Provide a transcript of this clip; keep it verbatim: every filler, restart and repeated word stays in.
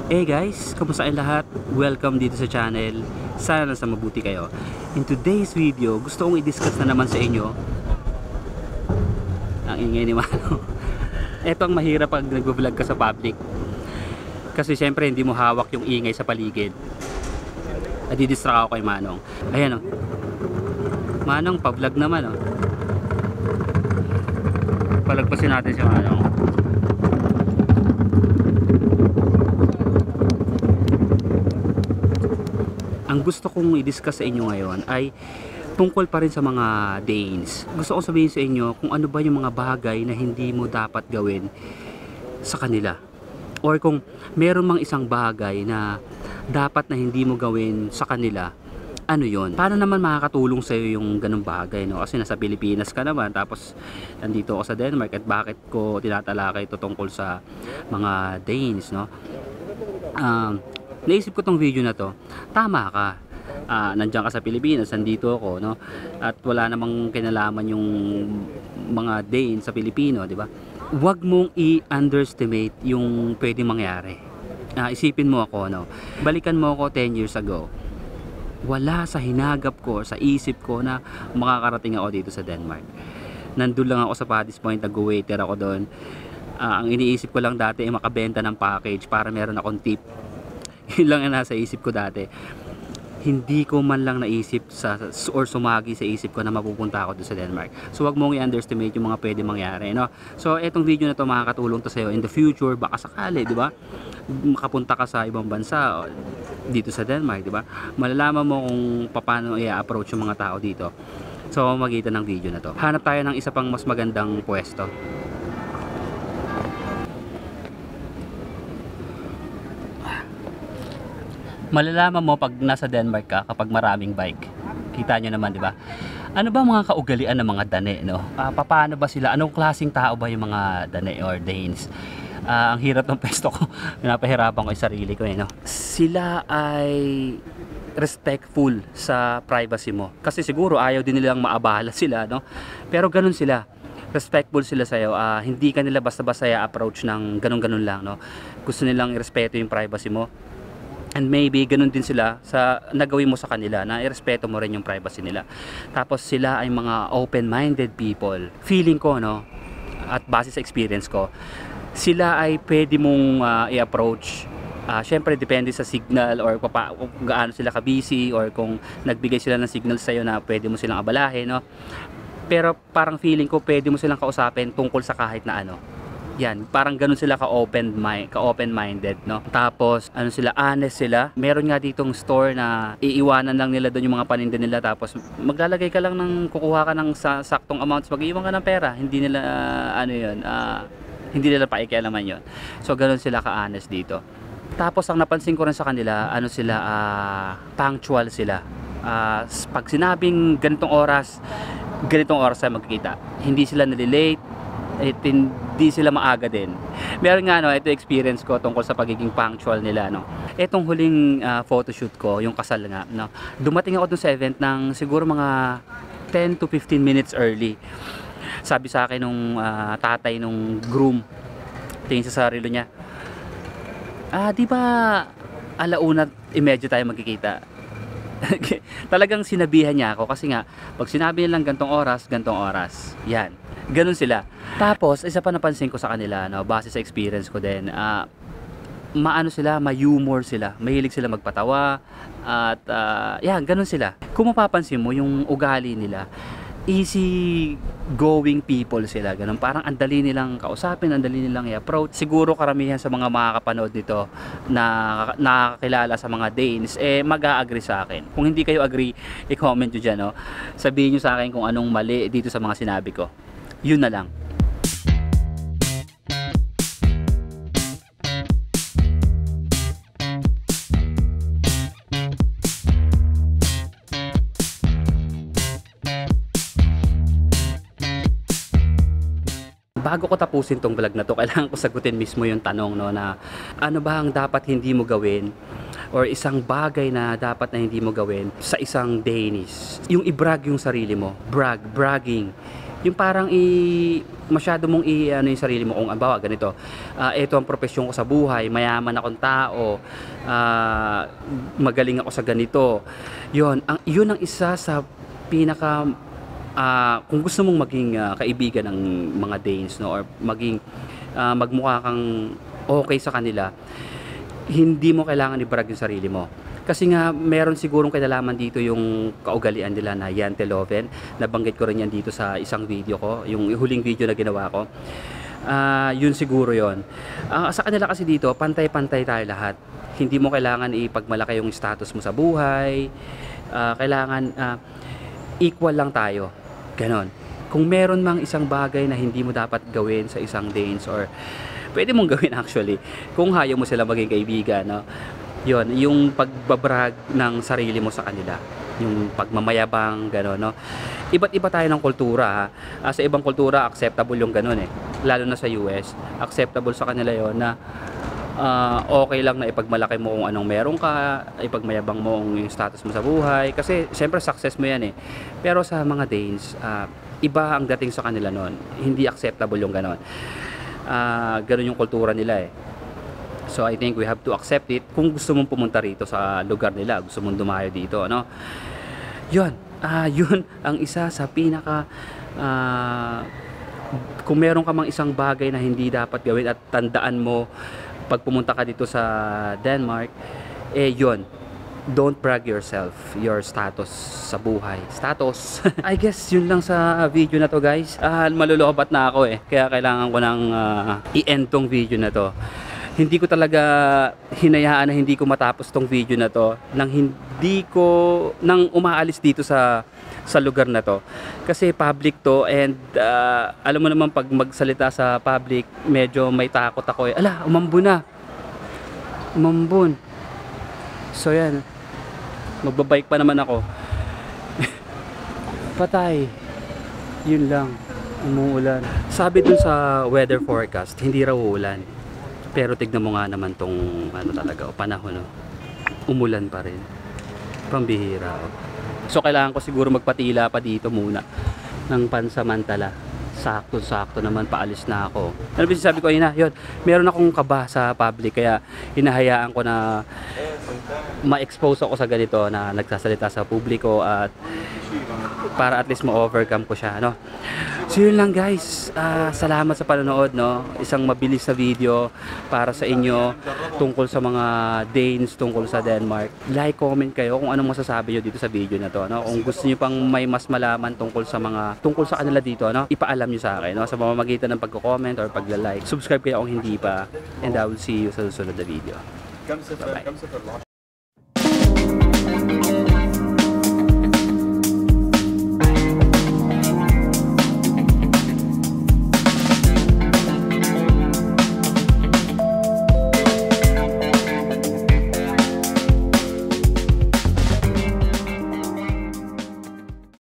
Hey guys, kamusta kayong lahat? Welcome dito sa channel. Sana nasa mabuti kayo. In today's video, gusto kong i-discuss na naman sa inyo ang ingay ni Mano. Ito ang mahirap pag nag-vlog ka sa public. Kasi syempre hindi mo hawak yung ingay sa paligid. Nadidistract ako kay Manong. Ayan o. Manong, pa-vlog naman o. Palagpasin natin si Manong. Ang gusto kong i-discuss sa inyo ngayon ay tungkol pa rin sa mga Danes. Gusto kong sabihin sa inyo kung ano ba yung mga bagay na hindi mo dapat gawin sa kanila. Or kung meron mang isang bagay na dapat na hindi mo gawin sa kanila, ano yon? Paano naman makakatulong sa iyo yung ganung bagay, no? Kasi nasa Pilipinas ka naman, tapos nandito ako sa Denmark, at bakit ko tinatalakay ito tungkol sa mga Danes, no? Um, naisip ko tong video na to, tama ka. Uh, nandiyan ka sa Pilipinas, nandito ako, no? At wala namang kinalaman yung mga Danes sa Pilipino, di ba? Huwag mong i-underestimate yung pwedeng mangyari. Uh, isipin mo ako, no? Balikan mo ako ten years ago. Wala sa hinagap ko, sa isip ko na makakarating ako dito sa Denmark. Nandun lang ako sa Paddy's Point, nag-waiter ako doon. Uh, ang iniisip ko lang dati ay makabenta ng package para meron akong tip. Yun lang ang nasa isip ko dati. Hindi ko man lang naisip sa, or sumagi sa isip ko na mapupunta ako doon sa Denmark. So wag mong i-underestimate yung mga pwede mangyari, no? So etong video na to makakatulong to sa iyo in the future, baka sakali, di ba? Makapunta ka sa ibang bansa dito sa Denmark, di ba? Malalaman mo kung paano i-approach yung mga tao dito. So magitan ng video na to. Hanap tayo ng isa pang mas magandang pwesto. Malalaman mo pag nasa Denmark ka kapag maraming bike. Kita nyo naman, di ba? Ano ba mga kaugalian ng mga Dane, no? Uh, paano ba sila? Anong klaseng tao ba yung mga Dane or Danes? Uh, ang hirap ng pesto ko. Napahirapan ko yung sarili ko, eh, no? Sila ay respectful sa privacy mo. Kasi siguro ayaw din nilang maabala sila, no? Pero ganun sila. Respectful sila sa'yo. Uh, hindi ka nila basta-basta approach ng ganun-ganun lang, no? Gusto nilang irespeto yung privacy mo. And maybe ganun din sila sa nagawin mo sa kanila, na irespeto mo rin yung privacy nila. Tapos sila ay mga open-minded people. Feeling ko, no, at base sa experience ko, sila ay pwede mong uh, i-approach. Uh, Siyempre depende sa signal or kung gaano sila ka-busy, or kung nagbigay sila ng signal sa'yo na pwede mo silang abalahin, no? Pero parang feeling ko pwede mo silang kausapin tungkol sa kahit na ano. Yan, parang ganun sila ka-open mind, ka-open-minded, no? Tapos, ano sila, honest sila. Meron nga ditong store na iiwanan lang nila doon yung mga paninda nila, tapos maglalagay ka lang ng, kukuha ka ng sa, saktong amounts, mag-iwan ka ng pera. Hindi nila, uh, ano yun, uh, hindi nila paikialaman yun. So, ganun sila ka-honest dito. Tapos, ang napansin ko rin sa kanila, ano sila, uh, punctual sila. Uh, pag sinabing ganitong oras, ganitong oras ay magkikita. Hindi sila nalilate, at hindi sila maaga din. Meron nga, no, ito experience ko tungkol sa pagiging punctual nila, no. Etong huling uh, photoshoot ko, yung kasal nga, no. Dumating ako dun sa event ng siguro mga ten to fifteen minutes early. Sabi sa akin nung uh, tatay nung groom, tingin sa sarili niya, ah, di ba alauna imedyo tayo magkikita? Talagang sinabihan niya ako, kasi nga pag sinabi nilang gantong oras, gantong oras, yan, ganun sila. Tapos isa pa napansin ko sa kanila, no, base sa experience ko din, uh, maano sila, may humor sila, mahilig sila magpatawa, at uh, yan, ganun sila. Kung mapapansin mo yung ugali nila, easy going people sila, ganun. Parang ang dali nilang kausapin, ang dali nilang i-approach. Siguro karamihan sa mga makakapanood nito na nakakilala sa mga Danes, eh mag-a-agree sa akin. Kung hindi kayo agree, i-comment nyo dyan, no? Sabihin nyo sa akin kung anong mali dito sa mga sinabi ko. Yun na lang. Bago ko tapusin tong vlog na to, kailangan ko sagutin mismo yung tanong, no, na ano ba ang dapat hindi mo gawin, or isang bagay na dapat na hindi mo gawin sa isang Danish. Yung i-brag yung sarili mo, brag, bragging, yung parang i masyado mong i ano yung sarili mo kung ambawa ganito, ah, ito ang propesyon ko sa buhay, mayaman akong tao, ah, magaling ako sa ganito. Yun ang yun ang isa sa pinaka ah, kung gusto mong maging ah, kaibigan ng mga Danes, no, or maging ah, magmukha kang okay sa kanila, hindi mo kailangan i-brag yung sarili mo. Kasi nga, meron sigurong kinalaman dito yung kaugalian nila na Janteloven. Nabanggit ko rin yan dito sa isang video ko, yung huling video na ginawa ko. Ah, yun siguro yon. Ah, sa kanila kasi dito, pantay-pantay tayo lahat. Hindi mo kailangan ipagmalaki yung status mo sa buhay. Ah, kailangan ah, equal lang tayo. Ganon. Kung meron mang isang bagay na hindi mo dapat gawin sa isang Danes, or pwede mong gawin actually, kung hayo mo sila maging kaibigan, no? Yon, yung pagbabrag ng sarili mo sa kanila, yung pagmamayabang, gano'n, no? Iba't iba tayo ng kultura, ha? Ah, sa ibang kultura, acceptable yung gano'n, eh. Lalo na sa U S, acceptable sa kanila yon na ah, okay lang na ipagmalaki mo kung anong meron ka, ipagmayabang mo yung status mo sa buhay. Kasi, siyempre, success mo yan, eh. Pero sa mga Danes, ah, iba ang dating sa kanila noon. Hindi acceptable yung gano'n. Ah, gano'n yung kultura nila, eh. So I think we have to accept it kung gusto mong pumunta rito sa lugar nila, gusto mong dumayo dito, ano. Yun, ah, yun ang isa sa pinaka ah, kung meron ka mang isang bagay na hindi dapat gawin at tandaan mo pag pumunta ka dito sa Denmark, eh yun, don't brag yourself, your status sa buhay. Status. I guess yun lang sa video na to, guys. Ah, malulubat na ako, eh. Kaya kailangan ko nang ah, i-end tong video na to. Hindi ko talaga hinayaan na hindi ko matapos tong video na to nang hindi ko nang umaalis dito sa sa lugar na to, kasi public to, and uh, alam mo naman pag magsalita sa public medyo may takot ako, eh. Ala, umambon na, umambon. So yan, magbabike pa naman ako. Patay. Yun lang, umuulan. Sabi dun sa weather forecast, hindi raw uulan. Pero tignan mo nga naman tong ano talaga, o panahon, no? Umulan pa rin. Pambihira, oh. So kailangan ko siguro magpatila pa dito muna ng pansamantala. Sakto-sakto naman, paalis na ako. Ano ba sabi ko, ina, yun, meron akong kaba sa public, kaya hinahayaan ko na ma-expose ako sa ganito na nagsasalita sa publiko, at para at least ma-overcome ko siya, no? So yun lang, guys. Uh, salamat sa panonood, no? Isang mabilis na video para sa inyo tungkol sa mga Danes, tungkol sa Denmark. Like, comment kayo kung anong masasabi nyo dito sa video na to, no? Kung gusto nyo pang may mas malaman tungkol sa mga tungkol sa kanila dito, no? Ipaalam nyo sa akin, no? Sa pamamagitan ng pagko-comment or pagla-like. Subscribe kayo kung hindi pa, and I will see you sa susunod na video. Bye-bye.